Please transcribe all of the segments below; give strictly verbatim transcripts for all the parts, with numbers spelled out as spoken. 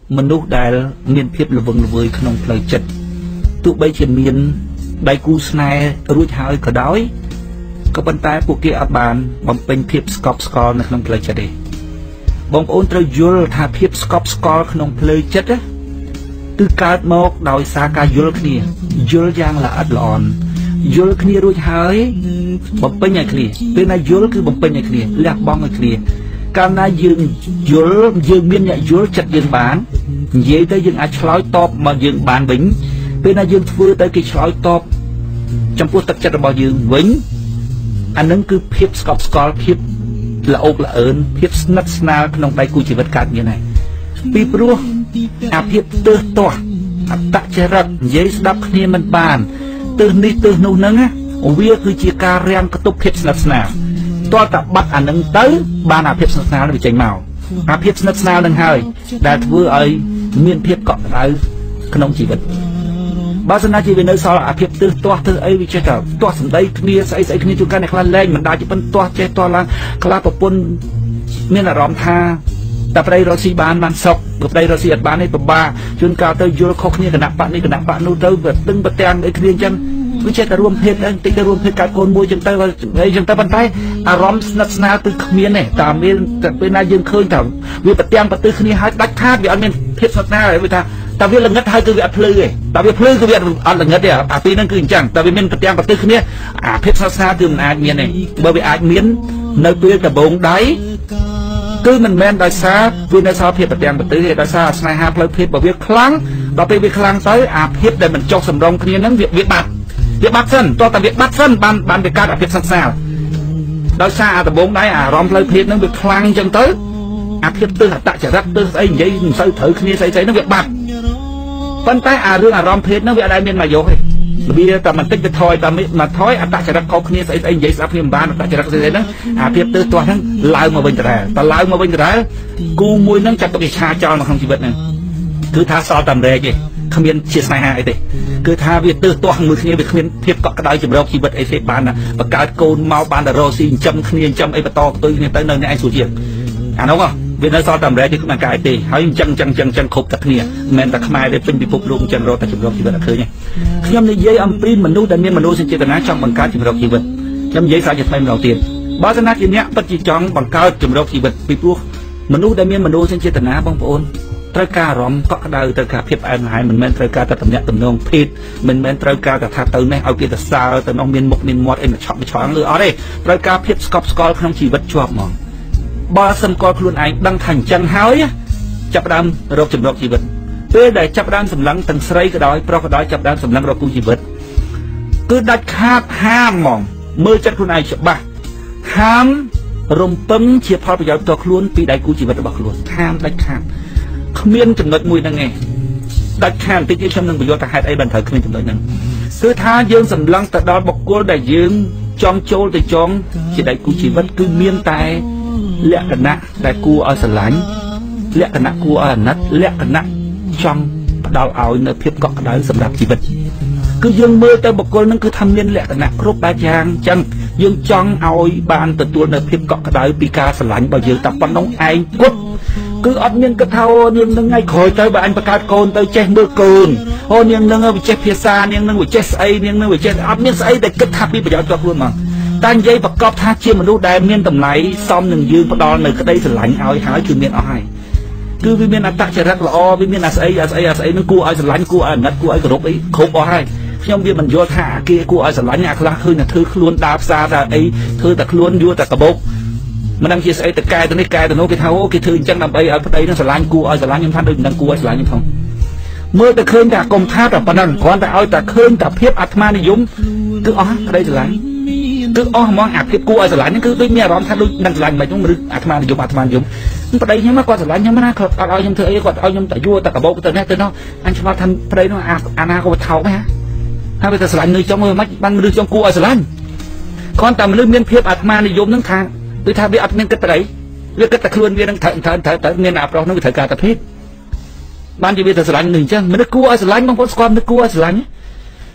មនុស្សដែលមានភាពល្វឹងល្វើយក្នុងផ្លូវចិត្តទោះបីជាមានដៃគូស្នេហ៍រួចហើយក៏ដោយក៏ប៉ុន្តែពួកគេអត់បានបំពេញភាពស្កប់ស្កល់នៅក្នុងផ្លូវចិត្តទេបងប្អូនត្រូវយល់ថាភាពស្កប់ស្កល់ក្នុងផ្លូវចិត្តគឺកើតមកដោយសារការយល់គ្នាយល់យ៉ាងល្អិតល្អន់យល់គ្នារួចហើយបំពេញឲ្យគ្នាពេលណាយល់គឺបំពេញឲ្យគ្នាលះបង់ឲ្យគ្នាកាលណាយើងយល់យើងមានអ្នកយល់ចិត្តយើងបាននិយាយទៅយើងអាចឆ្លើយតបមកយើងបានវិញពេលណាយើងធ្វើទៅគេឆ្លើយតបចំពោះទឹកចិត្តរបស់យើងវិញអានឹងគឺភាពស្កប់ស្កល់ភាពល្អោកល្អើនភាពស្និទ្ធស្នាលក្នុងដៃគូជីវិតកើតមានហើយពីព្រោះអាភាពទើសទាស់អត្តចរិតនិយាយស្ដាប់គ្នាមិនបានទើសនេះទើសនោះហ្នឹងវាគឺជាការរាំងកតុបភាពស្និទ្ធស្នាលតើតាបាត់អានឹងទៅបានអាភាពស្និទ្ធស្នាលវាចេញមកអាភាពស្និទ្ធស្នាលនឹងហើយដែលធ្វើឲ្យមានភាពកក់ក្ដៅក្នុងជីវិតបើសិនណាជាវានៅសល់អាភាពទើសទាស់ទើសអីវាចេះតែទាស់សម្ដីគ្នាស្អីស្អីគ្នាជួនកាលអ្នកខ្លះលែងមិនដាច់ទេប៉ុន្តែទាស់ចេះទាស់ឡើងខ្លះប្រពន្ធមានអារម្មណ៍ថាតែប្តីរស់ស៊ីបានបានសុខប្តីរស់ស៊ីអត់បានទេពិបាកជួនកាលទៅយល់ខុសគ្នាគណៈបកនេះគណៈបកនោះទៅវាដឹងប្រទាំងអីគ្នាអញ្ចឹងវាចេះតែរួមភេទដែរតិចទៅរួមភេទកើតកូនមួយអញ្ចឹងទៅអីអញ្ចឹងទៅប៉ុន្តែអារម្មណ៍ស្និទ្ធស្នាលគឺគ្មានទេតែមានតែពេលណាយើងឃើញថាវាប្រទាំងប្រទិសគ្នាហើយដាច់ខាតវាអត់មានភាពស្និទ្ធស្នាលទេថាតែវាល្ងិតហើយគឺវាអត់ភ្លឺទេតែវាភ្លឺគឺវាអត់ល្ងិតទេអាពីរហ្នឹងគឺអញ្ចឹងតែវាមានប្រទាំងប្រទិសគ្នាអាភាពស្និទ្ធស្នាលគឺមិនអាចមានទេបើវាអាចមាននៅពេលដំបូងដៃគឺមិនមែនដោយសារវានៅសារភាពប្រទាំងប្រទិសទេដោយសារស្នេហាផ្លូវភេទរបស់វាខ្លាំងដល់ពេលវាខ្លាំងទៅអាភាពដែលមិនចុះសម្រុងគ្នាហ្នឹងវាវាបាត់វាបាត់សិនតោះតែវាបាត់សិនបានបានវាកើតអាភាពស្និទ្ធស្នាលដោយសារអាដំបូងដៃអារម្មណ៍ផ្លូវភេទហ្នឹងវាខ្លាំងអញ្ចឹងទៅអាភាពទើសអត្តចរិតទើសស្អីនិយាយមិនសូវត្រូវគ្នាស្អីស្អីហ្នឹងវាបាត់ប៉ុន្តែអារឿងអារម្មណ៍ភេទហ្នឹងវាអត់ដែលមានមកយកទេវាតែបន្តិចទៅថយតែមកថយអត្តចរិតខុសគ្នាស្អីស្អីនិយាយស្ដាប់គ្នាមិនបានអត្តចរិតស្អីស្អីហ្នឹងអាភាពទើសទាស់ហ្នឹងឡើងមកវិញដដែលតែឡើងមកវិញដដែលគូមួយហ្នឹងចាត់ទុកជាឆាចោលនៅក្នុងជីវិតហ្នឹងគឺថាសល់តែម្រែកទេគ្មានជាស្នេហាអីទេគឺថាវាទើសទាស់មួយគ្នាវាគ្មានភាពកក់ក្ដៅចម្រោកជីវិតអីទេបានបង្កើតកូនមកបានតែរស់ស៊ីចិញ្ចឹមគ្នាចិញ្ចឹមអីបន្តផ្ទុយគ្នាទៅនៅអ្នកឯងស្រួលជាងអានោះវានៅសល់តែម្រែកទេគ្មានកាយទេហើយអញ្ចឹងអញ្ចឹងអញ្ចឹងអញ្ចឹងគ្រប់តែគ្នាមិនមែនតែខ្មែរទេពេញពិភពលោកអញ្ចឹងរកតែចម្រោកជីវិតអត់ឃើញទេខ្ញុំនិយាយអំពីមនុស្សដែលមានមនោសញ្ចេតនាចង់បង្កើតចម្រោកជីវិតខ្ញុំនិយាយសារជាថ្មីម្ដងទៀតបើសិនណាជាអ្នកពិតជាចង់បង្កើតចម្រោកជីវិតពីព្រោះមនុស្សដែលមានមនោសញ្ចេតនាបងប្អូនត្រូវការអារម្មណ៍កក់ក្ដៅត្រូវការភាពផ្អែមល្ហែមមិនមែនត្រូវការតែតំណាក់តំណងភេទមិនមែនត្រូវការតែថាទៅនេះឲ្យគេទៅសើទៅនោះមានមុខមានមាត់អីមកឆក់មកឆក់ឬអត់ទេត្រូវការភាពស្កប់ស្កល់ក្នុងជីវិតជាប់ហ្មងបើសិនគាត់ខ្លួនឯងដឹងថាអញ្ចឹងហើយចាប់ផ្ដើមរកចម្រោកជីវិតពេលដែលចាប់ផ្ដើមសម្លឹងទាំងស្រីក៏ដោយប្រុសក៏ដោយចាប់ផ្ដើមសម្លឹងរកគូជីវិតគឺដាច់ខាតហាមហ្មងមើលចិត្តខ្លួនឯងច្បាស់ហាមរំពឹងជាផលប្រយោជន៍ផ្ទាល់ខ្លួនពីដៃគូជីវិតរបស់ខ្លួនហាមដាច់ខាតគ្មានចំណុចមួយហ្នឹងឯងដាច់ខាតតិចទៀតខ្ញុំនឹងបញ្យល់ថាហេតុអីបានត្រូវគ្មានចំណុចហ្នឹងគឺថាយើងសម្លឹងទៅដល់បុគ្គលដែលយើងចង់ចូលទៅចងជាដៃគូជីវិតគឺមានតែលក្ខណៈដែលគួរឲ្យស្រឡាញ់លក្ខណៈគួរឲ្យអាណិតលក្ខណៈចង់ផ្ដល់ឲ្យនៅភាពកក់ក្ដៅសម្រាប់ជីវិតគឺយើងមើលទៅបុគ្គលនឹងគឺថាមានលក្ខណៈគ្រប់បែបយ៉ាងអញ្ចឹងយើងចង់ឲ្យបានទទួលនៅភាពកក់ក្ដៅពីការស្រឡាញ់របស់យើងតែប៉ុណ្ណឹងឯងគត់គឺអត់មានគិតថាអូនាងនឹងថ្ងៃក្រោយទៅបើអញបង្កើតកូនទៅចេះមើលកូនអូនាងនឹងវាចេះភាសានាងនឹងវាចេះស្អីនាងនឹងវាចេះអត់មានស្អីដែលគិតថាពីប្រយោជន៍របស់ខ្លួនមកតែនិយាយប្រកបថាជាមនុស្សដែលមានតម្លៃសមនឹងយើងផ្ដល់នៅក្តីស្រឡាញ់ឲ្យហើយគឺមានអស់ហើយគឺវាមានអត្តចរិតល្អវាមានអាស្អីអាស្អីអាស្អីនឹងគួរឲ្យស្រឡាញ់គួរឲ្យអាណិតគួរឲ្យគោរពអីគ្រប់អស់ហើយខ្ញុំវាមិនយល់ថាអាគេគួរឲ្យស្រឡាញ់អាខ្លះឃើញតែធ្វើខ្លួនដើរផ្សារតែអីធ្វើតែខ្លួនយួរតែកបោកមិនដឹងជាស្អីទៅកែទៅនេះកែទៅនោះគេថាអូគេធ្វើអញ្ចឹងដើម្បីឲ្យប្តីនឹងស្រឡាញ់គួរឲ្យស្រឡាញ់ខ្ញុំថាដូចមិនដឹងគួរឲ្យស្រឡាញ់ខ្ញុំផងមើលតែឃើញតែកុំថាតែប៉ុណ្ណឹងគ្រាន់តែឲ្យតែឃើញតែភាពអាត្មានិយមគឺអស់ប្តីស្រឡាញ់គឺអស់ហ្មងអាភាពគួរឲ្យស្រឡាញ់ហ្នឹងគឺដូចមានអារម្មណ៍ថាដូចនឹងស្រឡាញ់មិនហ្នឹងឬអាត្មានិយមអាត្មានិយមប្តីខ្ញុំគាត់ស្រឡាញ់ខ្ញុំណាគាត់អត់ឲ្យខ្ញុំធ្វើអីគាត់ឲ្យខ្ញុំតែយួរតែកបោកទៅនេះទៅនោះអញឆ្ងល់ថាប្តីនោះអាណាក៏ថោកដែរហើយវាតែស្រឡាញ់នៅចុងមើលមិនបានមនុស្សចុងគួរឲ្យស្រឡាញ់គ្រាន់តែមនុស្សមានភាពអាត្មានិយមហ្នឹងថាដូចថាវាអត់មានគិតប្តីវាគិតតែខ្លួនវានឹងត្រូវត្រូវត្រូវត្រូវមានអាប្រុសនោះវាត្រូវការតែភេទបានជាវាទៅស្រឡាញ់នឹងអញ្ចឹងមនុស្សគួរឲ្យស្រឡាញ់បងប្អូនស្គាល់មនុស្សគួរឲ្យស្រឡាញ់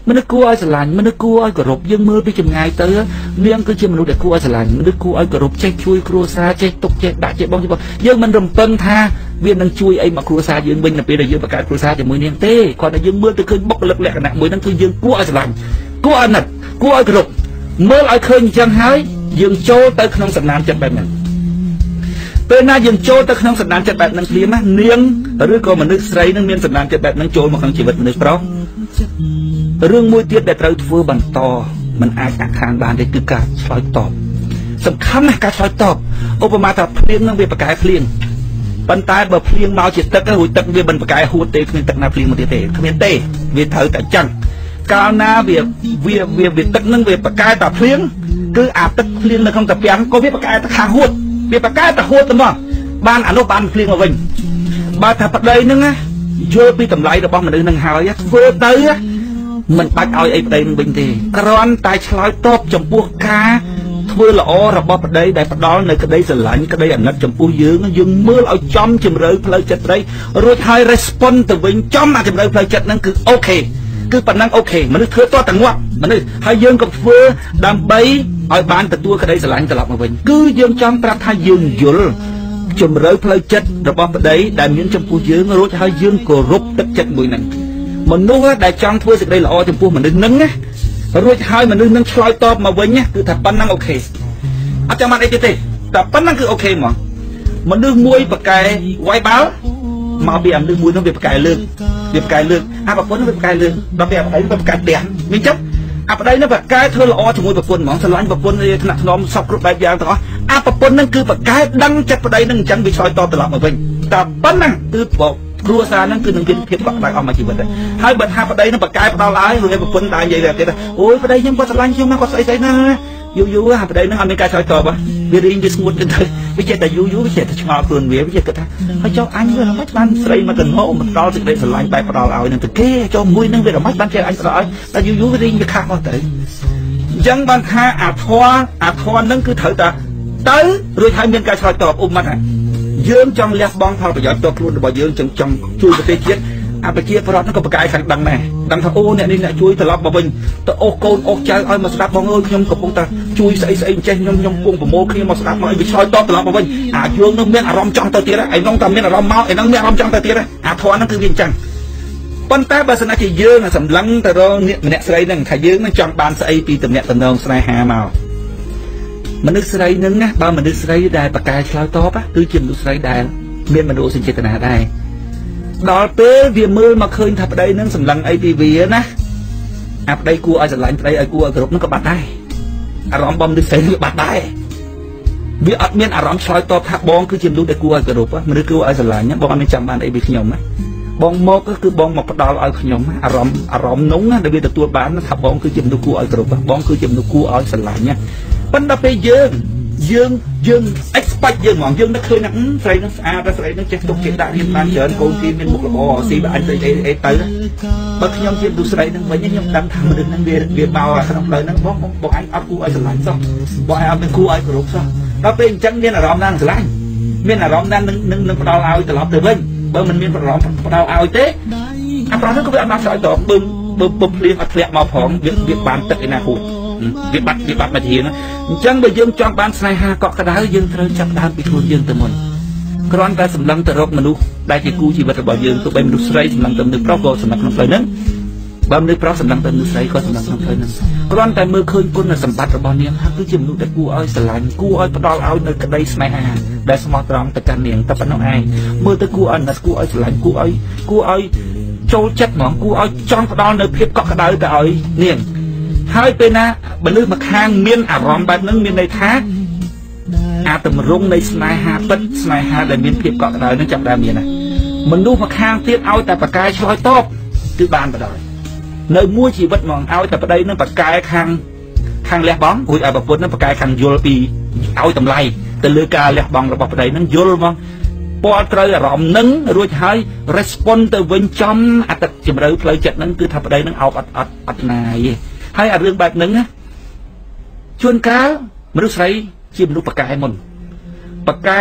មនុស្សគួរឲ្យស្រឡាញ់មនុស្សគួរឲ្យគោរពយើងមើលពីចម្ងាយទៅនាងគឺជាមនុស្សដែលគួរឲ្យស្រឡាញ់មនុស្សគួរឲ្យគោរពចេះជួយគ្រួសារចេះទុកចេះដាក់ចេះបងចេះបងយើងមិនរំពឹងថាវានឹងជួយអីមកគ្រួសារយើងវិញនៅពេលដែលយើងបង្កើតគ្រួសារជាមួយនាងទេគាត់តែយើងមើលទៅឃើញបុគ្គលិកលក្ខណៈមួយហ្នឹងគឺយើងគួរឲ្យស្រឡាញ់គួរឲ្យណិតគួរឲ្យគោរពមើលឲ្យឃើញអញ្ចឹងហើយយើងចូលទៅក្នុងសំណានចិត្តបែបហ្នឹងពេលណាយើងចូលទៅក្នុងសំណានចិត្តបែបហ្នឹងភ្លាមណានាងឬក៏មនុស្សស្រីនឹងមានសំណានចិត្តបែបហ្នឹងចូលមកក្នុងជីវិតមនុស្សប្រុសរឿងមួយទៀតដែលត្រូវធ្វើបន្តมันអាចអាក់ខានបានទេគឺការឆ្លើយតបសំខាន់ណាស់ការឆ្លើយតបឧបមាថាភ្លៀងនឹងវាប្រកែភ្លៀងប៉ុន្តែបើភ្លៀងមកជាទឹករួចទឹកវាមិនប្រកែហួតទេគ្មានទឹកណាភ្លៀងមកទៀតទេគ្មានទេវាត្រូវតែចឹងកាលណាវាវាវាវាទឹកនឹងវាប្រកែតែភ្លៀងគឺអាទឹកភ្លៀងនៅក្នុងតាពាំងក៏វាប្រកែទៅខាងហួតវាប្រកែទៅហួតទៅមកបានអានោះបានភ្លៀងមកវិញបើថាប្តីនឹងយល់ពីតម្លៃរបស់មនុស្សនឹងហើយធ្វើទៅមិនបាច់ឲ្យអីប្តីនឹងវិញទេគ្រាន់តែឆ្លើយតបចំពោះការធ្វើល្អរបស់ប្តីដែលផ្ដល់នៅក្តីស្រឡាញ់ក្តីអាណិតចំពោះយើងយើងមើលឲ្យចំជម្រៅផ្លូវចិត្តប្តីរួចហើយ respond ទៅវិញចំអាជម្រៅផ្លូវចិត្តហ្នឹងគឺអូខេគឺប៉ុណ្ណឹងអូខេមនុស្សធ្វើតតែងាប់មនុស្សហើយយើងក៏ធ្វើដើម្បីឲ្យបានទទួលក្តីស្រឡាញ់ត្រឡប់មកវិញគឺយើងចង់ប្រាប់ថាយើងយល់ជម្រៅផ្លូវចិត្តរបស់ប្តីដែលមានចំពោះយើងរួចហើយយើងគោរពទឹកចិត្តមួយហ្នឹងមនុស្សដែលចង់ធ្វើសេចក្តីល្អចំពោះមនុស្សហ្នឹងណារួចហើយមនុស្សនឹងឆ្លើយតបមកវិញគឺថាប៉ុណ្ណឹងអូខេអត់ចាំបានអីទៀតទេតែប៉ុណ្ណឹងគឺអូខេហ្មងមនុស្សមួយប្រកែវាយបាល់មកពីមនុស្សមួយនោះវាប្រកែលើកវាប្រកែលើកអាប្រពន្ធនោះវាប្រកែលើកដល់ពេលអាប្តីវាប្រកែផ្ទះមានចឹងអាប្តីនោះប្រកែធ្វើល្អជាមួយប្រពន្ធហ្មងស្រឡាញ់ប្រពន្ធថ្នាក់ថ្នមសពគ្រប់បែបយ៉ាងទាំងអស់អាប្រពន្ធនឹងគឺប្រកែដឹងចិត្តប្តីនឹងអញ្ចឹងវាឆ្លើយតបត្រឡប់មកវិញតែប៉ុណ្ណឹងគឺបកគ្រួសារហ្នឹងគឺនឹងមានភាពកក់ក្ដៅអស់មួយជីវិតដែរហើយបើថាប្តីនឹងប្រកែផ្ដាល់ឲ្យរួចប្រពន្ធតែនិយាយតែទៀតអូយប្តីខ្ញុំគាត់ស្រឡាញ់ខ្ញុំណាគាត់ស្អីស្អីណាយូរយូរអាប្តីនឹងអត់មានការឆ្លើយតបវារៀងវាស្ងួតទៅវាចេះតែយូរយូរវាចេះតែឆ្ងល់ខ្លួនវាវាចេះគិតថាហើយចុះអញវាមិនបានស្រីមកកណោមកដល់សេចក្តីស្រឡាញ់បែបផ្ដាល់ឲ្យនឹងទៅគេចុះមួយនឹងវាមិនបានចេះអញផ្ដាល់ឲ្យតែយូរយូរវារៀងវាខាស់អស់ទៅអញ្ចឹងបានថាអាធွာអាធွာនឹងគឺត្រូវតែទៅរួចហើយមានការឆ្លើយតបឧបមាថាយើងចង់លះបង់ផលប្រយោជន៍តខ្លួនរបស់យើងចង់ចង់ជួយប្រទេសជាតិអាប្រជាប្រដ្ឋហ្នឹងក៏ប្រកែកខាងដឹងដែរដឹងថាអូអ្នកនេះអ្នកជួយត្រឡប់មកវិញទៅអូសកូនអូសចៅឲ្យមកស្ដាប់បងអើយខ្ញុំកំពុងតែជួយស្អីស្អីចេះខ្ញុំខ្ញុំគង់ប្រមូលគ្នាមកស្ដាប់មកឲ្យវាឆ្លើយតបត្រឡប់មកវិញអាយើងនឹងមានអារម្មណ៍ចង់ទៅទៀតឯនោះតែមានអារម្មណ៍មកឯនោះមានអារម្មណ៍ចង់ទៅទៀតអាធွာហ្នឹងគឺវាអញ្ចឹងប៉ុន្តែបើសិនជាយើងសម្លឹងទៅរកម្នាក់ស្រីហ្នឹងថាយើងនឹងចង់បានស្អីពីតំណែងតំណងស្នេហាមកមនុស្សស្រីនឹងណាបើមនុស្សស្រីដែលប្រកែឆ្លើយតបគឺជាមនុស្សស្រីដែលមានមនោសញ្ចេតនាដែរដល់ពេលវាមើលមកឃើញថាប្តីនឹងសម្លឹងអីពីវាណាអាប្តីគួរឲ្យស្រឡាញ់ប្តីឲ្យគួរឲ្យគោរពនឹងក៏បាត់ដែរអារម្មណ៍បំមនុស្សស្រីវាបាត់ដែរវាអត់មានអារម្មណ៍ឆ្លើយតបថាបងគឺជាមនុស្សដែលគួរឲ្យគោរពមនុស្សគួរឲ្យស្រឡាញ់បងអត់មានចាំបានអីពីខ្ញុំណាបងមកគឺបងមកផ្ដល់ឲ្យខ្ញុំអារម្មណ៍អារម្មណ៍នោះដែលវាទទួលបានថាបងគឺជាមនុស្សគួរឲ្យគោរពបងគឺជាមនុស្សគួរឲ្យស្រឡាញ់ណាប៉ុន្តែពេលយើងយើងយើង expect យើងហ្មងយើងនឹកឃើញថាស្រីនឹងស្អាតស្រីនឹងចេះទុកចេះដាក់រៀនបានច្រើនកូនទីមានមុខល្អស៊ីបើអញទៅអីអីទៅបើខ្ញុំជាមនុស្សស្រីនឹងវិញខ្ញុំដឹងថាមនុស្សនឹងវាវាមកក្នុងផ្លូវហ្នឹងបងបងអញអត់គួរឲ្យស្រឡាញ់សោះបងអញអត់មានគួរឲ្យគោរពសោះដល់ពេលអញ្ចឹងមានអារម្មណ៍ណាស្រឡាញ់មានអារម្មណ៍ណានឹងនឹងផ្ដល់ឲ្យត្រឡប់ទៅវិញបើមិនមានអារម្មណ៍ផ្ដល់ឲ្យទេអាប្រហែលក៏វាអត់បានឆ្លើយតបបើបើពុំភ្លៀងអត់ធ្លាក់មកផងវាវាបានទឹកឯណាហូរវាបាត់វាបាត់មកធានអញ្ចឹងបើយើងចង់បានស្នេហាកក់ក្ដៅយើងត្រូវចាប់ដើមពីខ្លួនយើងទៅមុនគ្រាន់តែសម្លឹងទៅរកមនុស្សដែលជាគូជីវិតរបស់យើងទោះបីមនុស្សស្រីសម្លឹងទៅមនុស្សប្រុសក៏សម្លឹងក្នុងផ្លូវហ្នឹងបើមនុស្សប្រុសសម្លឹងទៅមនុស្សស្រីក៏សម្លឹងក្នុងផ្លូវហ្នឹងគ្រាន់តែមើលឃើញគុណសម្បត្តិរបស់នាងថាគឺជាមនុស្សដែលគួរឲ្យស្រឡាញ់គួរឲ្យផ្ដល់ឲ្យនៅក្តីស្នេហាដែលស្មោះត្រង់ទៅកាន់នាងតែប៉ុណ្ណោះឯងមើលទៅគួរឲ្យណាត់គួរឲ្យស្រឡាញ់គួរឲ្យគួរឲ្យចូលចិត្តហ្មងគួរឲ្យចង់ផ្ដល់នៅភាពកក់ក្ដៅទៅឲ្យនាងហើយពេលណាមនុស្សមកខាងមានអារម្មណ៍បែបហ្នឹងមានន័យថាអាតម្រង់នៃស្នេហាពិតស្នេហាដែលមានភាពកក់ក្ដៅហ្នឹងចាប់ដើមមានណាមនុស្សមកខាងទៀតឲ្យតែប្រកែឆ្លើយតបគឺបានបដ នៅមួយជីវិតមកឲ្យតែប្តីនឹងប្រកែខាងខាងលះបង់រួចឲ្យប្រពន្ធនឹងប្រកែខាងយល់ពីឲ្យតម្លៃទៅលើការលះបង់របស់ប្តីនឹងយល់មកពណ៌ត្រូវអារម្មណ៍នឹងរួចហើយ respond ទៅវិញចំអត្តជំរឿផ្លូវចិត្តនឹងគឺថាប្តីនឹងអោបអត់អត់អត់ណាយទេហើយអារឿងបែបហ្នឹងណាជួនកាលមនុស្សស្រីជាមនុស្សប្រកែមុនប្រកែ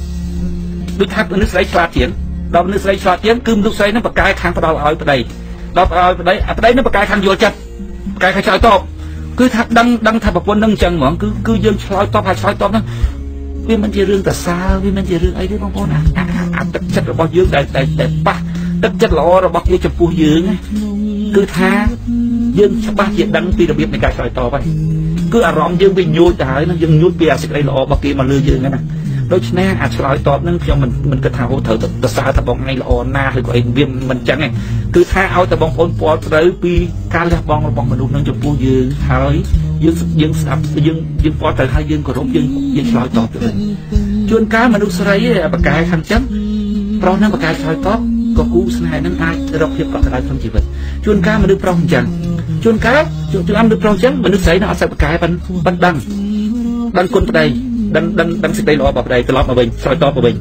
ដូចថាមនុស្សស្រីឆ្លាតជាងដល់មនុស្សស្រីឆ្លាតជាងគឺមនុស្សស្រីនឹងប្រកែខាងផ្ដល់ឲ្យប្តី đọc ở đấy ở đây nó cái khăn vô chặt cái khai chơi top cứ thật đăng đăng thật một quân nâng chân mà cứ cứ dương chơi top hay chơi top đó vì mình chỉ riêng tại sao vì mình chỉ riêng ấy đấy bông bông à tất chất là bao dương đại đại đại ba tất chất là là bao nhiêu chục phu dương cứ tha dương ba chuyện đăng vì đặc biệt này cái chơi top vậy cứ à rong dương vì nhút cái nó dương nhút bia sẽ đây là bao kia mà lừa dương cái này đôi khi à chơi top nó cho mình mình cứ thao thử tại sao thật bóng ngay là na thì gọi viêm mình chẳng này cứ tha ao tại bóng ôn po tới pi ca lẹ bóng là bóng mình luôn nâng chục phu dương hơi dương dương sập dương dương po tới hai dương còn rốt dương dương chơi top rồi chuồn cá mà nước sấy bạc cài khăn chấm, rau nó bạc cài sỏi top, có cú này nó ai đọc hiệp còn lại trong chỉ vật, chuồn cá mà nước rau chẳng, chuồn cá chuồn ăn nước rau chấm mà nước sấy nó sẽ bạc cài ban ban đằng, đằng côn vào đây, đằng đằng đằng xịt đây lọ vào đây, cái lọ vào bình, sỏi top vào bình,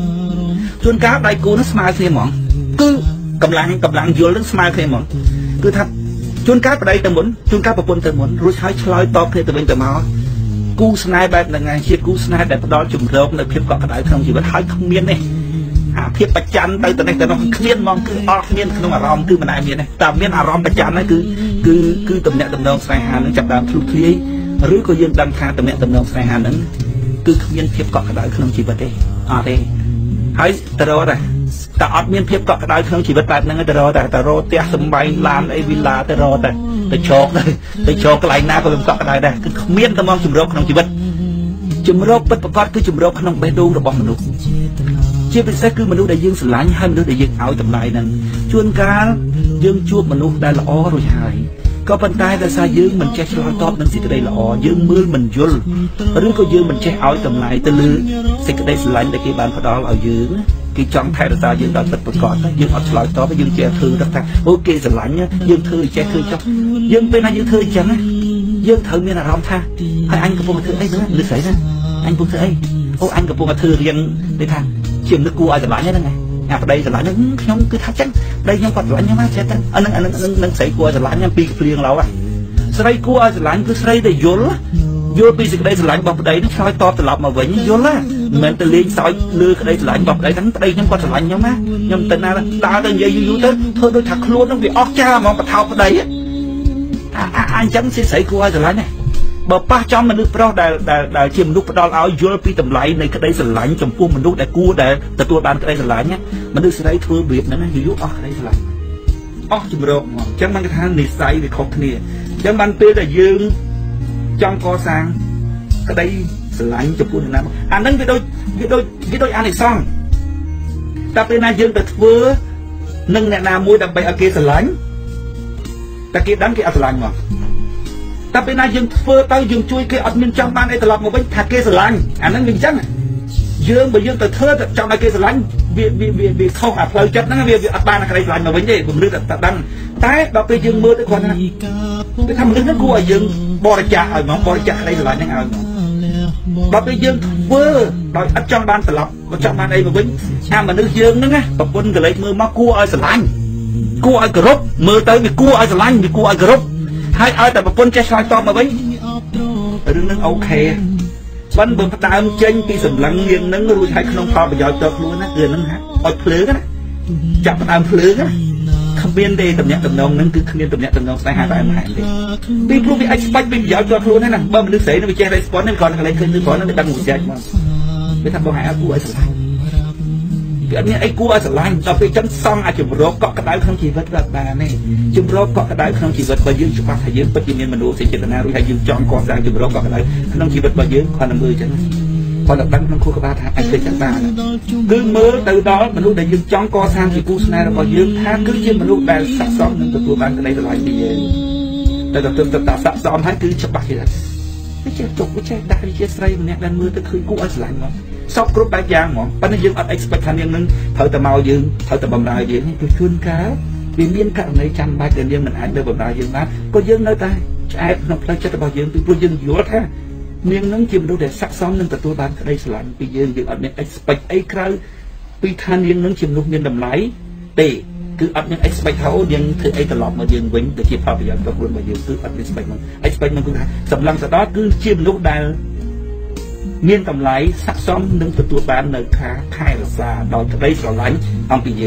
chuồn cá đây cú nó smile thêm mỏng, cứ cầm lăng cầm lăng vô nó smile thêm mỏng, cứ thật, chuồn cá vào đây từ muốn, chuồn cá vào bồn từ muốn, rồi hái sỏi top thêm từ bên từ máu cú snaiបែបហ្នឹងឯងជាគូស្នេហ៍ដែលផ្ដល់ជំរងនៅភាពកក់ក្ដៅក្នុងជីវិតហើយគ្មានទេអាភាពប្រច័ណ្ឌទៅទៅនេះទៅនោះគ្មានហ្មងគឺអត់គ្មានក្នុងអារម្មណ៍គឺមិនដែលមានទេតែមានអារម្មណ៍ប្រច័ណ្ឌហ្នឹងគឺគឺគឺតំណាក់តំណងស្នេហាហ្នឹងចាប់ដើមធ្លុះធ្លាយឬក៏យើងដឹងថាតំណាក់តំណងស្នេហាហ្នឹងគឺគ្មានភាពកក់ក្ដៅក្នុងជីវិតទេអត់ទេហើយតរដែរតែអត់មានភាពកក់ក្ដៅក្នុងជីវិតបែបហ្នឹងទៅរកតែទៅរកផ្ទះសំបែងឡានអីវីឡាទៅរកតែទៅជោគទៅជោគកន្លែងណាក៏វាកក់ក្ដៅដែរគឺគ្មានតែមកជំរកក្នុងជីវិតជំរកពិតប្រាកដគឺជំរកក្នុងបេះដូងរបស់មនុស្សជាពិសេសគឺមនុស្សដែលយើងស្រឡាញ់ហើយមនុស្សដែលយើងឲ្យតម្លៃហ្នឹងជួនកាលយើងជួបមនុស្សដែលល្អរួចហើយក៏ប៉ុន្តែដោយសារយើងមិនចេះឆ្លើយតបនឹងសេចក្តីល្អយើងមើលមិនយល់ឬក៏យើងមិនចេះឲ្យតម្លៃទៅលើសេចក្តីស្រឡាញ់ដែលគេបានផ្ដល់ឲ្យយើងគេចង់ថែរក្សាយើងដល់ទឹកប្រកបយើងអត់ឆ្លើយតបយើងចេះធ្វើថាអូគេស្រឡាញ់យើងធ្វើចេះធ្វើចុះយើងពេលណាយើងធ្វើអញ្ចឹងយើងត្រូវមានអារម្មណ៍ថាហើយអញកំពុងធ្វើអីហ្នឹងលើស្អីណាអញកំពុងធ្វើអីអូអញកំពុងធ្វើរៀនទេថាជាមនុស្សគួរឲ្យស្រឡាញ់ហ្នឹងអាប្តីស្រឡាញ់ហ្នឹងខ្ញុំគឺថាចឹងប្តីខ្ញុំគាត់ស្រឡាញ់ខ្ញុំណាចេះតែអាហ្នឹងអាហ្នឹងនឹងស្រីគួរឲ្យស្រឡាញ់ពីភ្លៀងឡោះស្រីគួរឲ្យស្រឡាញ់គឺស្រីដែលយល់យល់ពីសេចក្តីស្រឡាញ់របស់ប្តីនេះឆ្លើយតបត្រឡប់មកវិញយល់ណាមិនមែនទៅលេងសើចលើក្តីស្រឡាញ់របស់ប្តីហ្នឹងប្តីខ្ញុំគាត់ស្រឡាញ់ខ្ញុំណាខ្ញុំទៅណាដើរទៅនិយាយយូរទៅធ្វើដូចថាខ្លួនហ្នឹងវាអស់ចាហ្មងបថោប្តីអាអញ្ចឹងសិស្រីគួរឲ្យស្រឡាញ់ណាបើប៉ះចំមនុស្សប្រុសដែលដែលជាមនុស្សផ្ដល់ឲ្យយល់ពីតម្លៃនៃក្តីស្រឡាញ់ចំពោះមនុស្សដែលគួរដែលទទួលបានក្តីស្រឡាញ់មនុស្សស្រីធ្វើរបៀបហ្នឹងយូរអស់ក្តីស្រឡាញ់អស់ជំរកហ្មងអញ្ចឹងมันថានិស្ស័យវាខុសគ្នាអញ្ចឹងបានពេលដែលយើងចង់កសាងក្តីស្រឡាញ់ចំពោះអ្នកណាអាហ្នឹងវាដូចវាដូចវាដូចអានិសង្ឃតែពេលណាយើងទៅធ្វើនឹងអ្នកណាមួយដើម្បីឲ្យគេស្រឡាញ់តែគេដឹងគេអត់ស្រឡាញ់មកតែពេលណាយើងធ្វើទៅយើងជួយគេអត់មានចង់បានអីត្រឡប់មកវិញថាគេស្រឡាញ់អាហ្នឹងវាអញ្ចឹងយើងបើយើងទៅធ្វើទៅចង់ឲ្យគេស្រឡាញ់វាវាវាវាខុសអាផ្លូវចិត្តហ្នឹងវាវាអត់បានក្តីស្រឡាញ់មកវិញទេពលិទ្ធតែដឹងតែដល់ពេលយើងមើលទៅគាត់ណាគេថាមនុស្សហ្នឹងគួរឲ្យយើងបរិច្ចាគឲ្យមកបរិច្ចាគក្តីស្រឡាញ់ហ្នឹងឲ្យមកដល់ពេលយើងធ្វើដោយអត់ចង់បានត្រឡប់បើចង់បានអីមកវិញអាមនុស្សយើងហ្នឹងណាប្រពន្ធកលេចមើលមកគួរឲ្យស្រឡាញ់គួរឲ្យគោរពមើលទៅវាគួរឲ្យស្រឡាញ់វាគួរឲ្យគោរពហើយឲ្យតែប្រពន្ធចេះឆ្លើយតបមកវិញរឿងហ្នឹងអូខេបើបើផ្ដើមចេញពីសម្លឹងយើងហ្នឹងរួចហើយក្នុងផលប្រយោជន៍តខ្លួនណាគឺហ្នឹងឲ្យភ្លើងណាចាប់ផ្ដើមភ្លើងណាគ្មានទេតំណាក់តំណងហ្នឹងគឺគ្មានតំណាក់តំណងស្នេហាតែម្ហែមទេពីព្រោះវាអាចស្បាច់ពីប្រយោជន៍តខ្លួនហ្នឹងណាបើមនុស្សស្រីនឹងវាចេះ respond ហ្នឹងគ្រាន់តែកន្លែងឃើញគឺគ្រាន់តែដឹងមួយចេះមកវាថាបងឯងគួរឲ្យស្រឡាញ់វាអត់មានអីគួរឲ្យស្រឡាញ់ដល់ពេលចឹងសង់អាចជំរកកក់ក្ដៅក្នុងជីវិតក៏បានទេជំរកកក់ក្ដៅក្នុងជីវិតបើយើងច្បាស់ថាយើងពិតជាមានមនោសញ្ចេតនារួចហើយយើងចង់កសាងជំរកកក់ក្ដៅក្នុងជីវិតរបស់យើងគ្រាន់តែមើលចឹងគាត់តែដឹងក្នុងខួរក្បាលថាអាចធ្វើចឹងបានគឺមើលទៅដល់មនុស្សដែលយើងចង់កសាងជាគូស្នេហ៍របស់យើងថាគឺជាមនុស្សដែលស័ក្តិសមនឹងទទួលបានក្តីស្រឡាញ់ពីយើងតែទៅទៅតាស័ក្តិសមហើយគឺច្បាស់ជាវាចេះទុកវាចេះដាក់វាជាស្រីម្នាក់ដែលមើលទៅឃើញគួរឲ្យស្រឡាញ់មកសពគ្រប់បែបយ៉ាងហ្មងប៉ុន្តែយើងអត់ expect ថានាងនឹងត្រូវតែមកយើងត្រូវតែបំរើយើងគឺជួនកាលវាមានករណីចាំបាច់ដែលយើងមិនអាចទៅបំរើយើងបានក៏យើងនៅតែឆ្អែតក្នុងផ្លូវចិត្តរបស់យើងពីព្រោះយើងយល់ថានាងនឹងជាមនុស្សដែលស័ក្តិសមនឹងទទួលបានក្តីស្រឡាញ់ពីយើងយើងអត់មាន expect អីក្រៅពីថានាងនឹងជាមនុស្សមានតម្លៃទេគឺអត់មាន expect ថាអូយើងធ្វើអីត្រឡប់មកយើងវិញទៅជាផលប្រយោជន៍ដល់ខ្លួនរបស់យើងគឺអត់ expect មក expect មកគឺថាសម្លឹងសដតគឺជាមនុស្សដែលមានតម្លៃស័ក្តិសមនឹងទទួលបាននៅខាខែរសាដល់ក្តីស្រឡាញ់អំពីយើង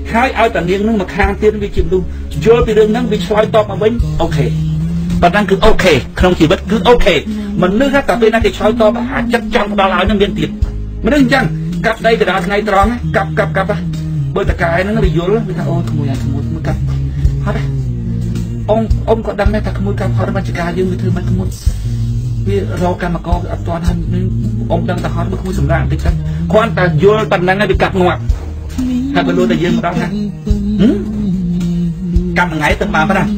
hai ao tận riêng nó mà khang tiên với chim luôn vô từ đường năng bị xoay to mà bánh ok và đang cứ ok không chỉ bất cứ ok mình nước hát cà phê này thì xoay to mà chắc chắn bao lâu nó biến tiền mà đừng chăng cặp đây cái đó ngay tròn á cặp cặp cặp á bởi tất cả nó bị vô lắm người ta ôi không muốn ăn không muốn cặp hết đấy ông ông có đăng đây ta không muốn cặp họ đã bán chả dương người thương mình không muốn vì rau cam mà có toàn hơn ông đăng ta họ không muốn sủng ràng tích cách khoan ta vô tận năng bị cặp ngoặt hai bên luôn ta dương đó ha cặp ngày tận mà phải không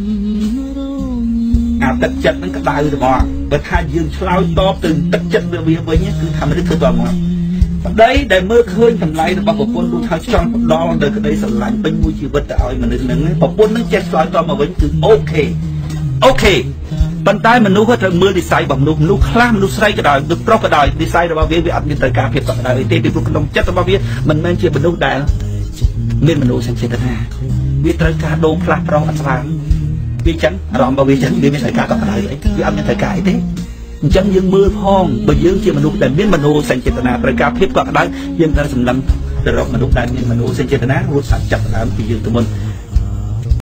à tật chất nó cái đại rồi bỏ và thay dương lao to từ tật chất về bây với nhé cứทำให้thứ toàn ngoặt đấy để mơ khơi thầm lại bao bọc quân luôn thay trong đó đời cái đấy sẵn lạnh bên môi trường vật tạo mà nên nâng bọc quân nó chết xoay to mà vẫn cứ ok ok bàn tay mình nuôi có mưa đi say bằng nuôi nuôi khlam nuôi say cái đời được pro cái đời đi say rồi bao việc bị áp như thời cả việc cái đời tê bị buộc đông chết bao việc mình nên chia mình nuôi đại nên mình nuôi sang chết na biết thời cả đô khlam pro ăn sáng biết chắn rồi bao việc chắn biết thời cả cái đời đấy bị áp như thời cả thế chân dương mưa phong bởi dương chia mình nuôi đại biết mình nuôi sang chết na thời cả việc cái đời dương ta sầm lắm rồi mình nuôi đại mình nuôi sang chết na nuôi sạch chặt làm thì dương tụi mình